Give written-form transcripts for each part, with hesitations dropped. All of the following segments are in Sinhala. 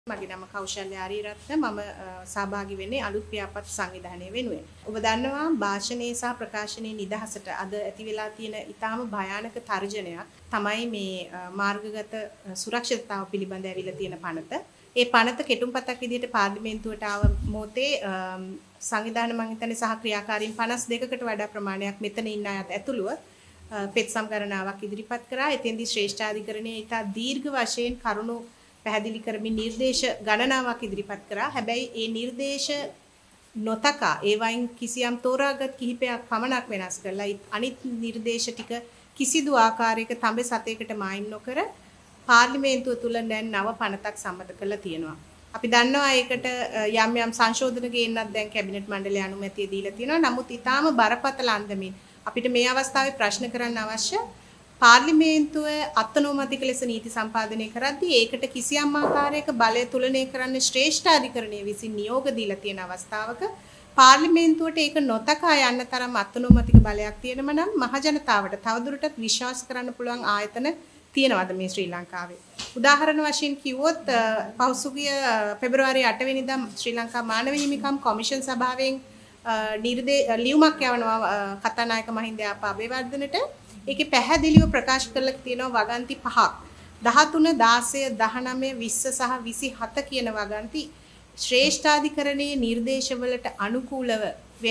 මගේ නම කෞශල්‍ය ආරියරත්න මම සහභාගී වෙන්නේ අලුත් ව්‍යාපෘති සංවිධානය වෙනුවෙන්. ඔබ දන්නවා භාෂණයේ සහ ප්‍රකාශනයේ නිදහසට අද ඇති වෙලා තියෙන ඊටාම භයානක තර්ජනයක් තමයි මේ මාර්ගගත සුරක්ෂිතතාව පිළිබඳ ඇවිල්ලා තියෙන පනත. ඒ පනත කෙටුම්පතක් විදිහට පාර්ලිමේන්තුවට ආව මොහොතේ සංවිධාන මං හිතන්නේ සහ ක්‍රියාකාරීන් 52කට වඩා ප්‍රමාණයක් මෙතන ඉන්න අයත් ඇතුළුව පෙත්සම් ගණනාවක් ඉදිරිපත් කරා. එතෙන්දී ශ්‍රේෂ්ඨාධිකරණයේ ඊට දීර්ඝ වශයෙන් කරුණු පැහැදිලි කරමින් නිර්දේශ ගණනාවක් ඉදිරිපත් කරා. හැබැයි ඒ නිර්දේශ නොතකා ඒවයින් කිසියම් තෝරාගත් කිහිපයක් පමණක් වෙනස් කරලා අනිත් නිර්දේශ ටික කිසිදු ආකාරයක තඹ සතයකට මායිම් නොකර පාර්ලිමේන්තුව තුල දැන් නව පනතක් සම්මත කරලා තියෙනවා. අපි දන්නවා ඒකට යම් යම් සංශෝධන ගේන්නත් දැන් කැබිනට් මණ්ඩලය අනුමැතිය දීලා තියෙනවා. නමුත් ඊටාම බරපතල අන්දමින් අපිට මේ අවස්ථාවේ ප්‍රශ්න කරන්න අවශ්‍ය පාර්ලිමේන්තුව අත්නෝමතික ලෙස නීති සම්පාදනය කරද්දී ඒකට කිසියම් ආකාරයක බලය තුලනය කරන්න ශ්‍රේෂ්ඨාධිකරණය විසින් නියෝග දීලා තියෙන අවස්ථාවක පාර්ලිමේන්තුවට ඒක නොතකා යන්න තරම් අත්නෝමතික බලයක් තියෙනම නම් මහ ජනතාවට තවදුරටත් විශ්වාස කරන්න පුළුවන් ආයතන තියෙනවද මේ ශ්‍රී ලංකාවේ? උදාහරණ වශයෙන් කිව්වොත් පහුසුගිය පෙබරවාරි 8 වෙනිදා ශ්‍රී ලංකා මානව හිමිකම් කොමිෂන් සභාවෙන් ලියුමක් යවනවා කතානායක මහින්ද අබේවර්ධනට. ඒකේ පැහැදිලිව ප්‍රකාශ කරලා තියෙනවා වගන්ති 5ක් 13 16 19 20 සහ 27 කියන වගන්ති ශ්‍රේෂ්ඨාධිකරණයේ නිර්දේශවලට අනුකූලව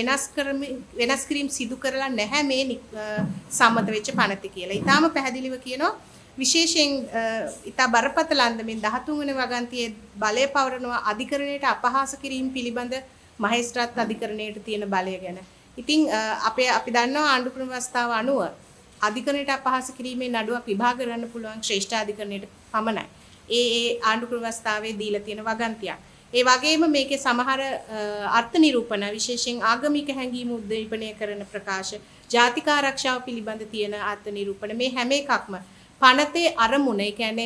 වෙනස් කිරීම සිදු කරලා නැහැ මේ සම්මත වෙච්ච පනත කියලා. ඊටාම පැහැදිලිව කියනවා විශේෂයෙන් ඊට බරපතල අන්දමින් 13 වෙනි වගන්තියේ බලය පවරනවා අධිකරණයට අපහාස කිරීම පිළිබඳ මහේස්ත්‍රාත් අධිකරණයට තියෙන බලය ගැන. ඉතින් අපි දන්නවා ආණ්ඩු ක්‍රම ව්‍යවස්ථාව අනුව අධිකරණයට අපහාස කිරීමේ නඩුවක් විභාග කරන්න පුළුවන් ශ්‍රේෂ්ඨාධිකරණයට පමණයි. ඒ ආණ්ඩු ක්‍රම ව්‍යවස්ථාවේ දීලා තියෙන වගන්තියක්. ඒ වගේම මේකේ සමහර අර්ථ නිරූපණ විශේෂයෙන් ආගමික හැඟීම් උද්දීපනය කරන ප්‍රකාශ, ජාතික ආරක්ෂාව පිළිබඳ තියෙන අර්ථ නිරූපණ මේ හැම එකක්ම පනතේ අරමුණ, ඒ කියන්නේ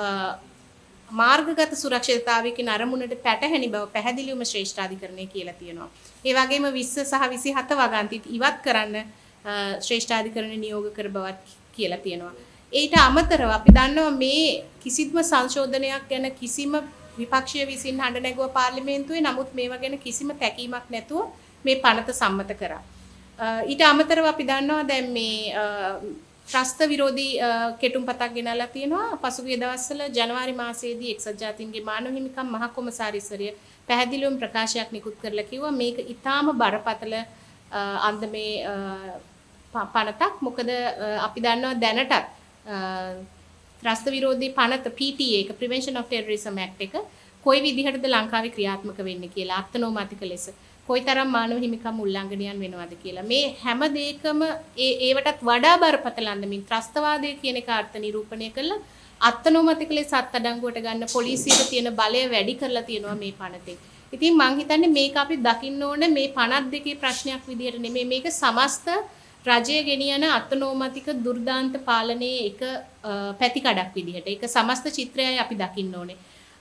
මාර්ගගත සුරක්ෂිතතාවයකින් අරමුණට පැටහැනි බව පැහැදිලිවම ශ්‍රේෂ්ඨාධිකරණය කියලා තියෙනවා. ඒ වගේම 20 සහ 27 වගන්තිත් ඉවත් කරන්න ශ්‍රේෂ්ඨාධිකරණ නියෝග කර බවත් කියලා තියෙනවා. ඊට අමතරව අපි දන්නවා මේ කිසිම සංශෝධනයක් ගැන කිසිම විපක්ෂය විසින් හඬ නැගුව පාර්ලිමේන්තුවේ. නමුත් මේවා ගැන කිසිම තැකීමක් නැතුව මේ පනත සම්මත කරා. ඊට අමතරව අපි දන්නවා දැන් මේ ත්‍රස්ත විරෝධී කෙටුම්පතක් ගෙනල්ලා තියෙනවා. පසුගිය දවස්වල ජනවාරි මාසයේදී එක්සත් ජාතීන්ගේ මානව හිමිකම් මහ කොමසාරිස්වරිය පැහැදිලිවම ප්‍රකාශයක් නිකුත් කරලා කිව්වා මේක ඊටාම බරපතල අන්දමේ පනතක්. මොකද අපි දන්නවා දැනටත් ත්‍රස්ත විරෝධී පනත PTA එක Prevention of Terrorism Act එක කොයි විදිහටද ලංකාවේ ක්‍රියාත්මක වෙන්නේ කියලා අත්නෝමතික ලෙස කොයිතරම් මානව හිමිකම් උල්ලංඝනයන් වෙනවද කියලා මේ හැම දෙයකම ඒවටත් වඩා බරපතල අන්දමින් ත්‍රස්තවාදය කියන එක අර්ථ නිරූපණය කළා අත්නෝමතික ලෙස අත්අඩංගුවට ගන්න පොලිසියට තියෙන බලය වැඩි කරලා තියෙනවා මේ පනතේ. ඉතින් මං හිතන්නේ මේක අපි දකින්න ඕනේ මේ 52 ප්‍රශ්නයක් විදිහට නෙමෙයි මේක සමස්ත රජය ගෙනියන අත්නෝමතික දුර්දාන්ත පාලනයේ එක පැතිකඩක් විදිහට. ඒක සමස්ත චිත්‍රයයි අපි දකින්න ඕනේ.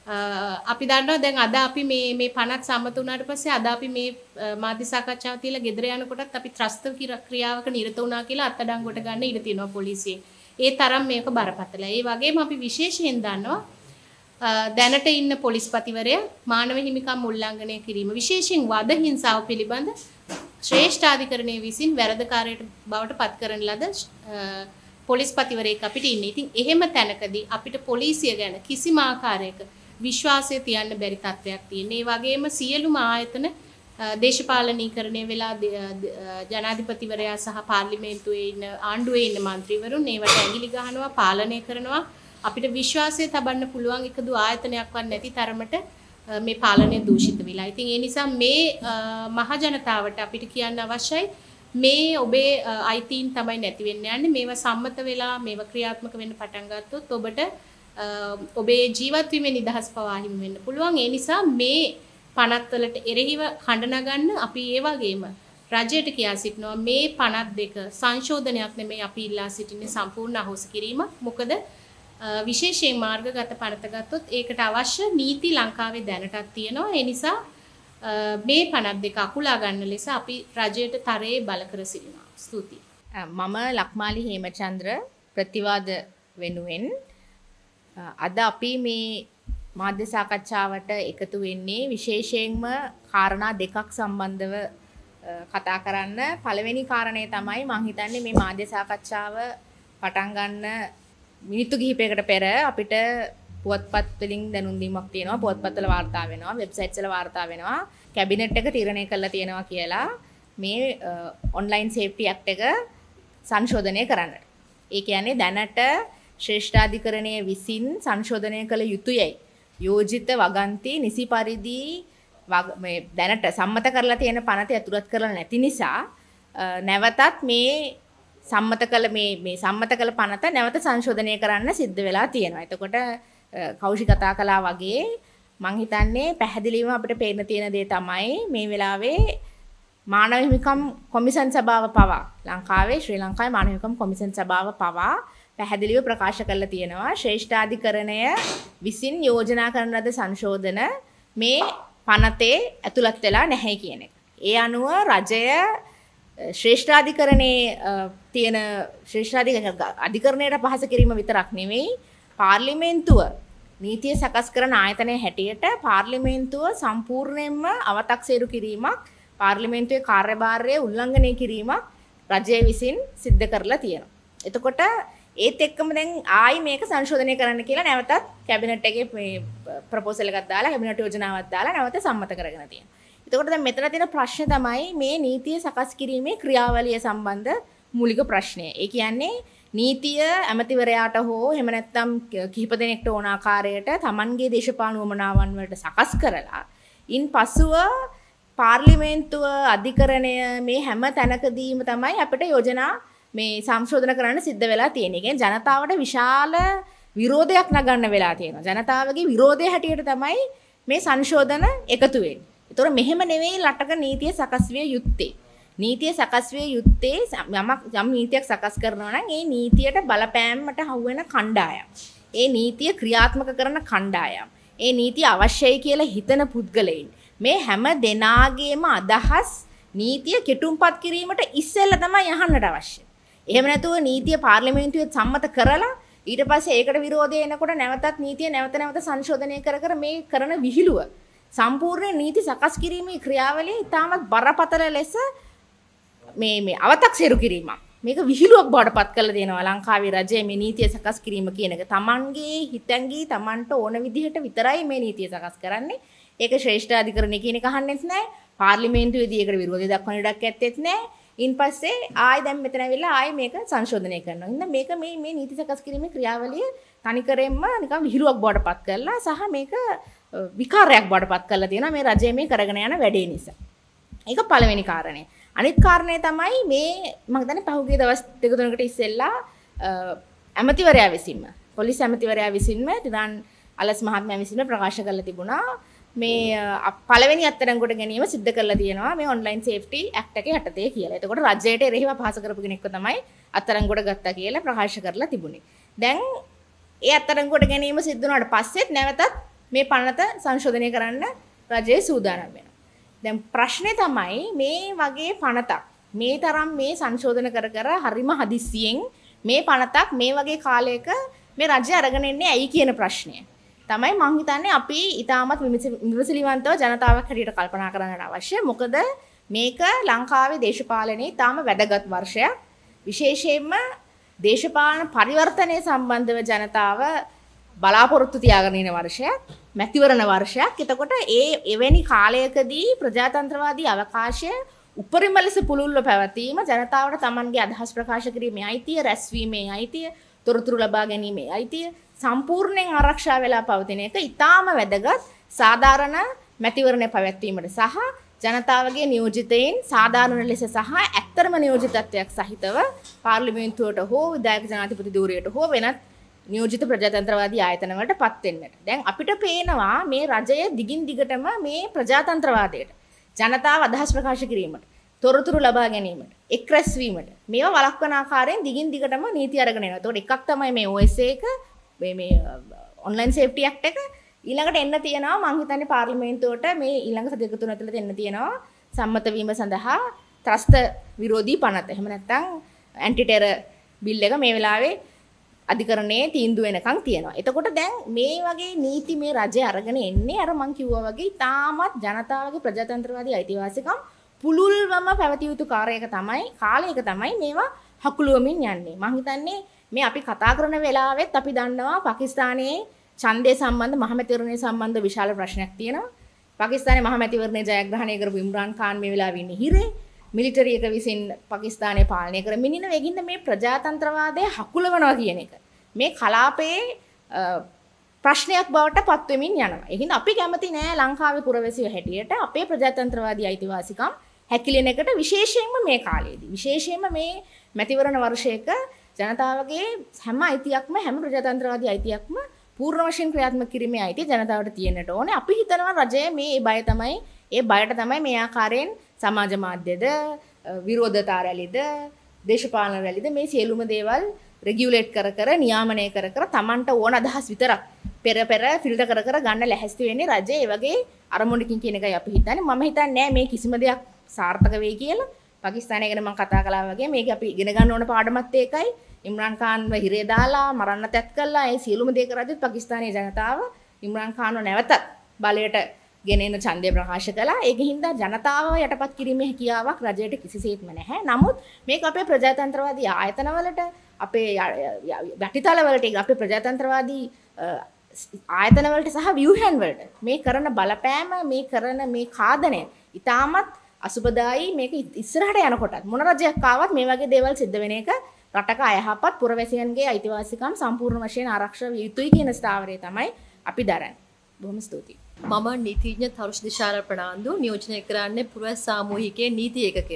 අපි දන්නවා දැන් අද අපි මේ පනත් සම්මත වුණාට පස්සේ අද අපි මේ මාධ්‍ය සාකච්ඡාව තියලා ගෙදර යනකොටත් අපි ත්‍රස්ත ක්‍රියාවක නිරත වුණා කියලා අත්අඩංගුවට ගන්න ඉඩ තියෙනවා පොලිසියෙන්. ඒ තරම් මේක බරපතලයි. ඒ වගේම අපි විශේෂයෙන් දන්නවා දැනට ඉන්න පොලිස්පතිවරයා මානව හිමිකම් උල්ලංඝනය කිරීම විශේෂයෙන් වද හිංසාව පිළිබඳ ශ්‍රේෂ්ඨාධිකරණයේ විසින් වැරදකාරයට බවට පත් කරන ලද පොලිස්පතිවරයෙක් අපිට ඉන්නේ. ඉතින් එහෙම තැනකදී අපිට පොලිසිය ගැන කිසිම ආකාරයක විශ්වාසය තියන්න බැරි තත්ත්වයක් තියෙනවා. ඒ වගේම සියලුම ආයතන දේශපාලනීකරණය වෙලා ජනාධිපතිවරයා සහ පාර්ලිමේන්තුවේ ඉන්න ආණ්ඩුවේ ඉන්න മന്ത്രിවරුන් ඒවට ඇඟිලි ගහනවා, පාලනය කරනවා. අපිට විශ්වාසය තබන්න පුළුවන් එකදු ආයතනයක්වත් නැති තරමට මේ පාලනය දූෂිත වෙලා. ඉතින් ඒ නිසා මේ මහ ජනතාවට අපිට කියන්න අවශ්‍යයි මේ ඔබේ අයිතීන් තමයි නැති වෙන්න යන්නේ. මේවා සම්මත වෙලා මේවා ක්‍රියාත්මක වෙන්න පටන් ගත්තොත් ඔබට ඔබේ ජීවත් වීමේ නිදහස පවා හිමි වෙන්න පුළුවන්. ඒ නිසා මේ පනත් වලට එරෙහිව හඬ නගන්න අපි ඒ වගේම රජයට කියා සිටිනවා මේ පනත් දෙක සංශෝධනයක් නෙමෙයි අපි ඉල්ලා සිටින්නේ සම්පූර්ණ අහෝසි කිරීම. මොකද විශේෂයෙන් මාර්ගගත පනත ගත්තොත් ඒකට අවශ්‍ය නීති ලංකාවේ දැනටත් තියෙනවා. ඒ නිසා මේ පනත් දෙක අකුලා ගන්න ලෙස අපි රජයට තරයේ බල කර සිටිනවා. ස්තුතියි. මම ලක්මාලි හේමචන්ද්‍ර ප්‍රතිවාද වෙනුවෙන් අද අපි මේ මාධ්‍ය සාකච්ඡාවට එකතු වෙන්නේ විශේෂයෙන්ම කාරණා දෙකක් සම්බන්ධව කතා කරන්න. පළවෙනි කාරණේ තමයි මම හිතන්නේ මේ මාධ්‍ය සාකච්ඡාව පටන් ගන්න මිනිත්තු කිහිපයකට පෙර අපිට පුවත්පත් වලින් දැනුම් දීමක් තියෙනවා. පුවත්පත්වල වාර්තා වෙනවා, වෙබ්සයිට්ස් වල වාර්තා වෙනවා. කැබිනට් එක තීරණය කළා තියෙනවා කියලා මේ ඔන්ලයින් සේෆ්ටි ඇක්ට් එක සංශෝධනය කරන්නට. ඒ කියන්නේ දැනට ශ්‍රේෂ්ඨාධිකරණයේ විසින් සංශෝධනය කළ යුතුයයි. යෝජිත වගන්ති නිසි පරිදි මේ දැනට සම්මත කරලා තියෙන පනත ඇතුළත් කරලා නැති නිසා නැවතත් මේ සම්මත කළ පනත නැවත සංශෝධනය කරන්න සිද්ධ වෙලා තියෙනවා. එතකොට කෞෂික කතා කළා වගේ මං හිතන්නේ පැහැදිලිවම අපිට පේන්න තියෙන දේ තමයි මේ වෙලාවේ මානව හිමිකම් කොමිෂන් සභාව පවා ලංකාවේ ශ්‍රී ලංකාවේ මානව හිමිකම් කොමිෂන් සභාව පවා පැහැදිලිව ප්‍රකාශ කරලා තියෙනවා ශ්‍රේෂ්ඨාධිකරණය විසින් යෝජනා කරන ලද සංශෝධන මේ පනතේ ඇතුළත් වෙලා නැහැ කියන එක. ඒ අනුව රජය ශ්‍රේෂ්ඨාධිකරණයේ තියෙන අධිකරණයට පහස කිරීම විතරක් නෙවෙයි පාර්ලිමේන්තුව නීතිය සකස් කරන ආයතනයේ හැටියට පාර්ලිමේන්තුව සම්පූර්ණයෙන්ම අව탁සේරු කිරීමක් පාර්ලිමේන්තුවේ කාර්යභාරය උල්ලංඝනය කිරීමක් රජය විසින් සිද්ධ කරලා තියෙනවා. එතකොට ඒත් එක්කම දැන් ආයි මේක සංශෝධනය කරන්න කියලා නැවතත් කැබිනට් එකේ මේ ප්‍රොපෝසල් එකක් දාලා කැබිනට් යෝජනාවක් දාලා නැවත සම්මත කරගෙන තියෙනවා. එතකොට දැන් මෙතන තියෙන ප්‍රශ්නේ තමයි මේ නීතිය සකස් කිරීමේ ක්‍රියාවලිය සම්බන්ධ මූලික ප්‍රශ්නය. ඒ කියන්නේ නීතිය ඇමතිවරයාට හෝ එහෙම නැත්නම් කිහිප දෙනෙක්ට ඕන ආකාරයට Tamanගේ දේශපාලන වමනාවන් වලට සකස් කරලා ඉන් පසුව පාර්ලිමේන්තුව අධිකරණය මේ හැම තැනකදීම තමයි අපිට යෝජනා මේ සංශෝධන කරන්න සිද්ධ වෙලා තියෙන. ඒ කියන්නේ ජනතාවට විශාල විරෝධයක් නගන්න වෙලා තියෙනවා. ජනතාවගේ විරෝධය හැටියට තමයි මේ සංශෝධන එකතු වෙන්නේ. ඒතොර මෙහෙම නෙවෙයි රටක නීතිය සකස් විය යුත්තේ. නීතිය සකස් විය යුත්තේ යම් නීතියක් සකස් කරනවා නම් ඒ නීතියට බලපෑමට හවු වෙන කණ්ඩායම්. ඒ නීතිය ක්‍රියාත්මක කරන කණ්ඩායම්. ඒ නීතිය අවශ්‍යයි කියලා හිතන පුද්ගලයන්. මේ හැම දෙනාගේම අදහස් නීතිය කෙටුම්පත් කිරීමට ඉස්සෙල්ලා තමයි අහන්නට අවශ්‍ය. එහෙම නැතුව නීතිය පාර්ලිමේන්තුවේ සම්මත කරලා ඊට පස්සේ ඒකට විරෝධය එනකොට නැවතත් නීතිය නැවත සංශෝධනය කර මේ කරන විහිළුව සම්පූර්ණ නීති සකස් කිරීමේ ක්‍රියාවලිය ඉතාමත් බරපතල ලෙස මේ අව탁සේරු කිරීමක්. මේක විහිළුවක් බවට පත් කරලා දෙනවා ලංකාවේ රජයේ මේ නීතිය සකස් කිරීම කියන එක. Tamanගේ හිතැඟි Tamanට ඕන විදිහට විතරයි මේ නීතිය සකස් කරන්නේ. ඒක ශ්‍රේෂ්ඨාධිකරණය කියන එක අහන්නෙත් නැහැ. පාර්ලිමේන්තුවේදී ඒකට විරෝධය දක්වන ඉඩක් ඇත්තෙත් නැහැ. ඉන්පස්සේ ආයෙ දැන් මෙතන ඇවිල්ලා ආයෙ මේක සංශෝධනය කරනවා. ඉතින් මේක මේ නීති සකස් කිරීමේ ක්‍රියාවලිය තනිකරෙන්ම නිකන් විහිළුවක් බවට පත් කරලා සහ මේක විකාරයක් බවට පත් කරලා තියෙනවා මේ රජයේ මේ කරගෙන යන වැඩේ නිසා. ඒක පළවෙනි කාරණය. අනිත් කාරණය තමයි මේ මම හිතන්නේ පහුගිය දවස් දෙක තුනකට ඉස්සෙල්ලා ඇමතිවරයා විසින්ම පොලිස් ඇමතිවරයා විසින්ම තිරන් අලස් මහත්මයා විසින්ම ප්‍රකාශ කරලා තිබුණා මේ පළවෙනි අත්අඩංගුවට ගැනීම සිද්ධ කරලා තියෙනවා මේ ඔන්ලයින් සේෆ්ටි ඇක්ට් එකේ යටතේ කියලා. එතකොට රජයට එරෙහිව අපහාස කරපු කෙනෙක්ව තමයි අත්අඩංගුවට ගත්තා කියලා ප්‍රකාශ කරලා තිබුණේ. දැන් ඒ අත්අඩංගුවට ගැනීම සිද්ධ වුණාට පස්සෙත් නැවතත් මේ පනත සංශෝධනය කරන්න රජය සූදානම් වෙනවා. දැන් ප්‍රශ්නේ තමයි මේ වගේ පනතක් මේ තරම් මේ සංශෝධන කර හරිම හදිස්සියෙන් මේ පනතක් මේ වගේ කාලයක මේ රජය අරගෙන එන්නේ ඇයි කියන ප්‍රශ්නය. තමයි මම හිතන්නේ අපි ඊටමත් විමසිලිවන්තව ජනතාවක් හැටියට කල්පනා කරන්නට අවශ්‍ය. මොකද මේක ලංකාවේ දේශපාලනයේ ඊටම වැදගත් වර්ෂයක්. විශේෂයෙන්ම දේශපාලන පරිවර්තනය සම්බන්ධව ජනතාව බලාපොරොත්තු තියාගෙන ඉන වර්ෂයක්, මැතිවරණ වර්ෂයක්. එතකොට එවැනි කාලයකදී ප්‍රජාතන්ත්‍රවාදී අවකාශය උපරිම ලෙස පුළුල්ව පැවතීම ජනතාවට Tamanගේ අදහස් ප්‍රකාශ කිරීමේ අයිතිය, රැස්වීමේ අයිතිය, තොරතුරු ලබා ගැනීමේ අයිතිය සම්පූර්ණයෙන් ආරක්ෂා වෙලා පවතින එක ඊටාම වැදගත් සාධාරණ මැතිවරණ පැවැත්වීමට සහ ජනතාවගේ නියෝජිතයින් සාධාරණ ලෙස සහ ඇත්තරම නියෝජිතත්වයක් සහිතව පාර්ලිමේන්තුවට හෝ විධායක ජනාධිපති ධූරයට හෝ වෙනත් නියෝජිත ප්‍රජාතන්ත්‍රවාදී ආයතන වලට පත් වෙන්නට. දැන් අපිට පේනවා මේ රජය දිගින් දිගටම මේ ප්‍රජාතන්ත්‍රවාදයට ජනතාව අදහස් ප්‍රකාශ කිරීමට, තොරතුරු ලබා ගැනීමට, එක් රැස්වීමට මේවා වළක්වන ආකාරයෙන් දිගින් දිගටම නීති අරගෙන යනවා. ඒතකොට එකක් තමයි මේ OSA එක මේ ඔන්ලයින් සේෆ්ටි ඇක්ට් එක ඊළඟට එන්න තියෙනවා මම හිතන්නේ පාර්ලිමේන්තුවට මේ ඊළඟ සති දෙක තුන ඇතුළත එන්න තියෙනවා සම්මත වීම සඳහා ත්‍රස්ත විරෝධී පනත. එහෙම නැත්නම් ඇන්ටි ටෙරර් බිල් එක මේ වෙලාවේ අධිකරණයේ තීන්දුව වෙනකන් තියෙනවා. එතකොට දැන් මේ වගේ නීති මේ රජය අරගෙන එන්නේ අර මං කිව්වා වගේ තාමත් ජනතාවගේ ප්‍රජාතන්ත්‍රවාදී අයිතිවාසිකම් පුළුල්වම පැවතිය යුතු කාර්යයක තමයි මේවා හකුලුවමින් යන්නේ. මං හිතන්නේ මේ අපි කතා කරන වෙලාවෙත් අපි දන්නවා පාකිස්තානයේ ඡන්දය සම්බන්ධ මහමැතිවරණය සම්බන්ධ විශාල ප්‍රශ්නයක් තියෙනවා. පාකිස්තානයේ මහමැතිවරණය ජයග්‍රහණය කරපු ඉම්රාන් ખાන් මේ වෙලාවේ ඉන්නේ හිරේ. මිලිටරි එක විසින් පාකිස්තානය පාලනය කරමින් ඉන්න වෙගින්න මේ ප්‍රජාතන්ත්‍රවාදය හකුලවනවා කියන එක මේ කලාපයේ ප්‍රශ්නයක් බවට පත් වෙමින් යනවා. ඒ හින්දා අපි කැමති නෑ ලංකාවේ පුරවැසියෝ හැටියට අපේ ප්‍රජාතන්ත්‍රවාදී අයිතිවාසිකම් හැකිලෙන එකට විශේෂයෙන්ම මේ කාලයේදී විශේෂයෙන්ම මේ මැතිවරණ වර්ෂයක ජනතාවගේ හැම අයිතියක්ම හැම ප්‍රජාතන්ත්‍රවාදී අයිතියක්ම පූර්ණ වශයෙන් ක්‍රියාත්මක කිරීමේ අයිතිය ජනතාවට තියෙන්නට ඕනේ. අපි හිතනවා රජය මේ බයට තමයි මේ ආකාරයෙන් සමාජ මාධ්‍යද විරෝධතා රැලිද දේශපාලන රැලිද මේ සියලුම දේවල් රෙගියුලේට් කර නියාමනය කර තමන්ට ඕන අදහස් විතරක් පෙර ෆිල්ටර් කර ගන්න ලැහැස්ති වෙන්නේ රජය ඒ වගේ අරමුණකින් කියන එකයි අපි හිතන්නේ. මම හිතන්නේ නෑ මේ කිසිම දෙයක් සාර්ථක වෙයි කියලා. පාකිස්තානය ගැන මම කතා කළා වගේ මේක අපි ඉගෙන ගන්න ඕන පාඩමත් ඒකයි. ඉම්රාන් ખાන්ව හිරේ දාලා මරන්න තැත් කළා. ඒ සියලුම දේ කරද්දිත් පාකිස්තානයේ ජනතාව ඉම්රාන් ખાන්ව නැවත බලයට ගෙනෙන ඡන්දය ප්‍රකාශ කළා. ඒක හින්දා ජනතාව යටපත් කිරීමේ හැකියාවක් රජයට කිසිසේත්ම නැහැ. නමුත් මේක අපේ ප්‍රජාතන්ත්‍රවාදී ආයතනවලට අපේ යටිතලවලට අපේ ප්‍රජාතන්ත්‍රවාදී ආයතනවලට සහ ව්‍යුහයන් වලට මේ කරන බලපෑම මේ කරන මේ කාදනය ඉතාමත් අසුබදායි. මේක ඉස්සරහට යනකොටත් මොන රජයක් ආවත් මේ වගේ දේවල් සිද්ධ වෙන එක රටක අයහපත් පුරවැසියන්ගේ අයිතිවාසිකම් සම්පූර්ණ වශයෙන් ආරක්ෂා විය යුතුයි කියන ස්ථාවරය තමයි අපි දරන්නේ. බොහොම ස්තුතියි. මම නීතිඥ තරුෂ් දිශාර ප්‍රනාන්දු නියෝජනය කරන්නේ පුරවැසි සාමූහිකයේ නීති ඒකකය.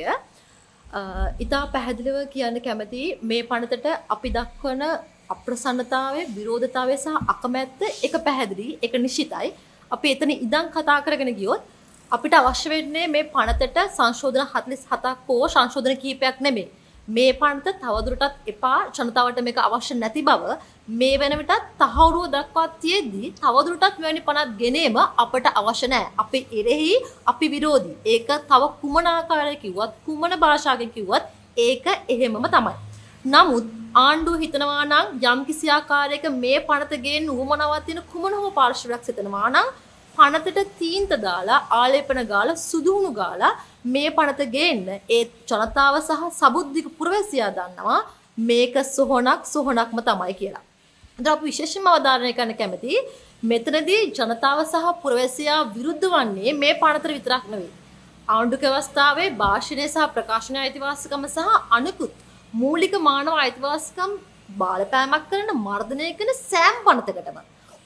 ඉතා පැහැදිලිව කියන්න කැමති මේ පනතට අපි දක්වන අප්‍රසන්නතාවය, විරෝධතාවය සහ අකමැත්ත එක පැහැදිලි, එක නිශ්චිතයි. අපි එතන ඉඳන් කතා කරගෙන ගියොත් අපිට අවශ්‍ය වෙන්නේ මේ පනතට සංශෝධන 47ක් හෝ සංශෝධන කිහිපයක් නෙමෙයි. මේ පනත තවදුරටත් එපා, ජනතාවට මේක අවශ්‍ය නැති බව මේ වෙන විටත් තහවුරුව දක්වා තියෙද්දී තවදුරටත් මෙවැනි පනත් ගෙනීම අපට අවශ්‍ය නැහැ. අපි එරෙහි අපි විරෝධී. ඒක තව කුමන ආකාරයකින් කිව්වත් කුමන භාෂාවකින් කිව්වත් ඒක එහෙමම තමයි. නමුත් ආණ්ඩුව හිතනවා නම් යම්කිසි ආකාරයක මේ පනත ගේන්න උවමනාවක් තියෙන කුමන හෝ පාර්ශවයක් සිතනවා නම් පනතට තීන්ත දාලා ආලේපන ගාලා සුදුහුණු ගාලා මේ පනත ගේන්න ඒ ජනතාව සහ සබුද්ධික පුරවැසියා දන්නවා මේක සොහොනක්ම තමයි කියලා. අද අපි විශේෂයෙන්ම අවධාරණය කරන්න කැමති මෙතනදී ජනතාව සහ පුරවැසියා විරුද්ධ වන්නේ මේ පනතට විතරක් නෙවෙයි. ආණ්ඩුක ව්‍යවස්ථාවේ භාෂණය සහ ප්‍රකාශන අයිතිවාසිකම සහ අනිකුත් මූලික මානව අයිතිවාසිකම් බාලපෑමක් කරන මර්ධනය කරන සෑම පනතකටම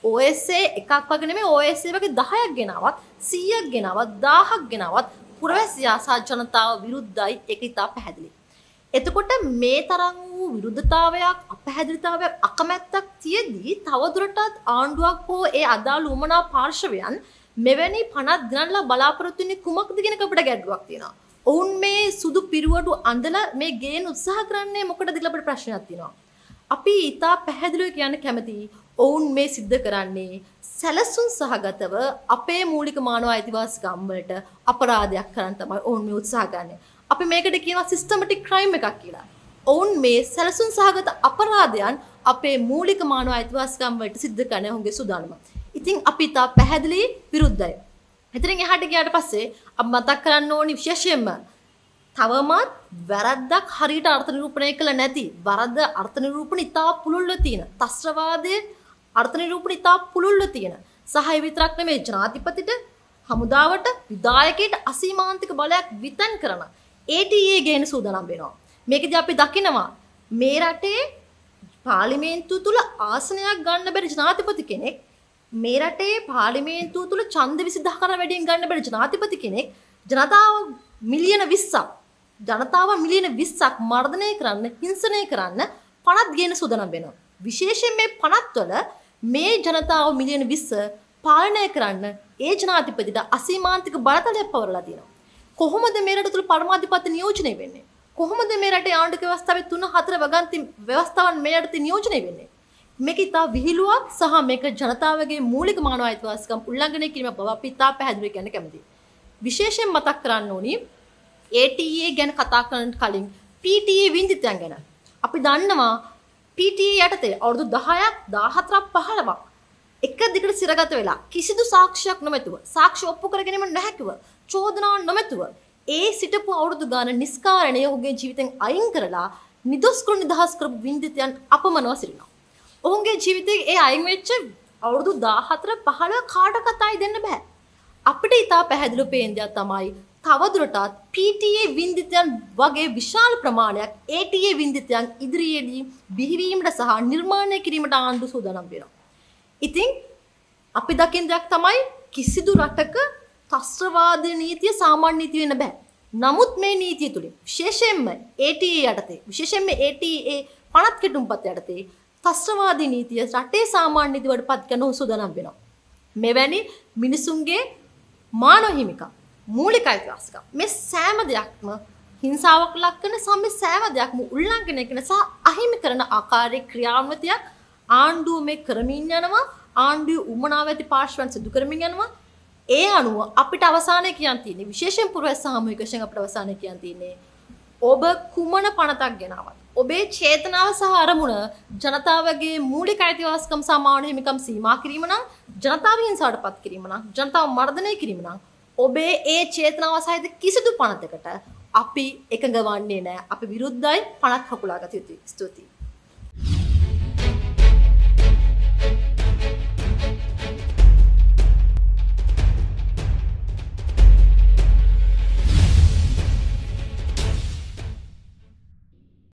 OSA එකක් වගේ නෙමෙයි OSA වගේ 10ක් ගෙනාවත් 100ක් ගෙනාවත් 1000ක් ගෙනාවත් පුරවැසියා සහ ජනතාව විරුද්ධයි. ඒක ඉතා පැහැදිලි. එතකොට මේ තරම් වූ විරුද්ධතාවයක්, අපැහැදිලිතාවයක්, අකමැත්තක් තියදී තවදුරටත් ආණ්ඩුවක් හෝ ඒ අදාළ උමනා පාර්ශවයන් මෙවැනි පනත් ගණන්ලා බලාපොරොත්තු වෙන්නේ කුමක්ද කියන අපිට ගැටලුවක් තියෙනවා. ඔවුන් මේ සුදු පිරුවඩු අඳලා මේ ගේන උත්සාහ කරන්නේ මොකටද කියලා අපිට ප්‍රශ්නයක් තියෙනවා. අපි ඉතා පැහැදිලිව කියන්න කැමතියි ඔවුන් මේ සිද්ධ කරන්නේ සැලසුම් සහගතව අපේ මූලික මානව අයිතිවාසිකම් වලට අපරාධයක් කරන්න තමයි ඔවුන් මේ උත්සාහ ගන්නේ. අපි මේකට කියනවා සිස්ටමැටික් ක්‍රයිම් එකක් කියලා. ඔවුන් මේ සැලසුම් සහගත අපරාධයන් අපේ මූලික මානව අයිතිවාසිකම් වලට සිද්ධ කරන ඔවුන්ගේ සූදානම. ඉතින් අපි ඉතා පැහැදිලි විරුද්ධයි. එතනින් එහාට ගියාට පස්සේ අපි මතක් කරන්න ඕනි විශේෂයෙන්ම තවමත් වැරද්දක් හරියට අර්ථ නිරූපණය කළ නැති වරද අර්ථ නිරූපණ ඉතා පුළුල්ව තියෙන ත්‍රස්තවාදයේ අර්ථ නිරූපණ ඉතා පුළුල්ව තියෙන සහ ඒ විතරක් නෙමෙයි ජනාධිපතිට හමුදාවට විධායකයට අසීමාන්තික බලයක් විතන් කරන ATA ගේන සූදානම් වෙනවා. මේකදී අපි දකිනවා මේ රටේ පාර්ලිමේන්තුව තුල ආසනයක් ගන්න බැරි ජනාධිපති කෙනෙක්, මේ රටේ පාර්ලිමේන්තුව තුල ඡන්ද 20000 කරා වැඩියෙන් ගන්න බැරි ජනාධිපති කෙනෙක් ජනතාව මිලියන 20ක් මර්ධනය කරන්න, හිංසනය කරන්න පනත් ගේන සූදානම් වෙනවා. විශේෂයෙන් මේ පනත්වල මේ ජනතාව මිලියන 20 පාලනය කරන්න ඒ ජනාධිපතිට අසීමාන්තික බලතලයක් පවරලා තියෙනවා. කොහොමද මේ රට තුල පරමාධිපති නියෝජනය වෙන්නේ? කොහොමද මේ රටේ ආණ්ඩුක ව්‍යවස්ථාවේ 3-4 වගන්ති ව්‍යවස්ථාවන් මේ රටේ නියෝජනය වෙන්නේ? මේක ඉතා විහිළුවක් සහ මේක ජනතාවගේ මූලික මානව අයිතිවාසිකම් උල්ලංඝනය කිරීම බව අපි ඉතා පැහැදිලිව කියන්න කැමතියි. විශේෂයෙන් මතක් කරන්න ඕනි ATA ගැන කතා කරන්න කලින් PTA වින්දිතයන් ගැන. අපි දන්නවා PTA යටතේ අවුරුදු 10ක් 14ක් 15ක් එක දිගට සිරගත වෙලා කිසිදු සාක්ෂියක් නොමැතුව සාක්ෂි ඔප්පු කර ගැනීම නැහැකිව චෝදනාවක් නොමැතුව ඒ සිටපු අවුරුදු ගාන නිස්කාරණය ඔහුගේ ජීවිතෙන් අයින් කරලා නිදොස් කර නිදහස් කරපු වින්දිතයන් අපමණව සිටිනවා. ඔහුගේ ජීවිතයේ ඒ අයින් වෙච්ච අවුරුදු 14 15 කාටවත් ආයි දෙන්න බෑ. අපිට ඉතා පැහැදිලිව පේන දෙයක් තමයි තවදුරටත් PTA වින්දිතයන් වගේ විශාල ප්‍රමාණයක් ATA වින්දිතයන් ඉදිරියේදී බිහිවීමට සහ නිර්මාණය කිරීමට ආණ්ඩුව සූදානම් වෙනවා. ඉතින් අපි දකින දෙයක් තමයි කිසිදු රටක ත්‍රස්තවාදී නීතිය සාමාන්‍ය නීතිය වෙන්න බෑ. නමුත් මේ නීතිය තුලින් විශේෂයෙන්ම ATA යටතේ විශේෂයෙන්ම ATA පනත් කෙටුම්පත් යටතේ ත්‍රස්තවාදී නීතිය රටේ සාමාන්‍ය නීති වලටපත් කරන සූදානම් වෙනවා. මෙවැනි මිනිසුන්ගේ මානව හිමිකම් මූලික අයිතිවාසිකම් මේ සෑම දෙයක්ම හිංසාවක් ලක් කරන සම්මේ සෑම දෙයක්ම උල්ලංඝනය කරන සහ අහිමි කරන ආකාරයේ ක්‍රියාන්විතයක් ආණ්ඩුව මේ කරමින් යනවා. ආණ්ඩුවේ උමනාව ඇති පාර්ශ්වයන් සිදු කරමින් යනවා. ඒ අනුව අපිට අවසානයේ කියන්න තියෙන්නේ විශේෂයෙන් පුරවැස් සාමූහික වශයෙන් අපිට අවසානයේ කියන්න තියෙන්නේ ඔබ කුමන පනතක් ගෙනාවත් ඔබේ චේතනාව සහ අරමුණ ජනතාවගේ මූලික අයිතිවාසිකම් සහ මානව හිමිකම් සීමා කිරීම නම් ජනතාව හිංසාවටපත් කිරීම නම් ජනතාව මර්ධනය කිරීම නම් ඔබේ ඒ චේතනාව සහිත කිසිදු පනතකට අපි එකඟ වන්නේ නැහැ. අපි විරුද්ධයි පනත් හකුලාගත යුතුයි. ස්තුතියි.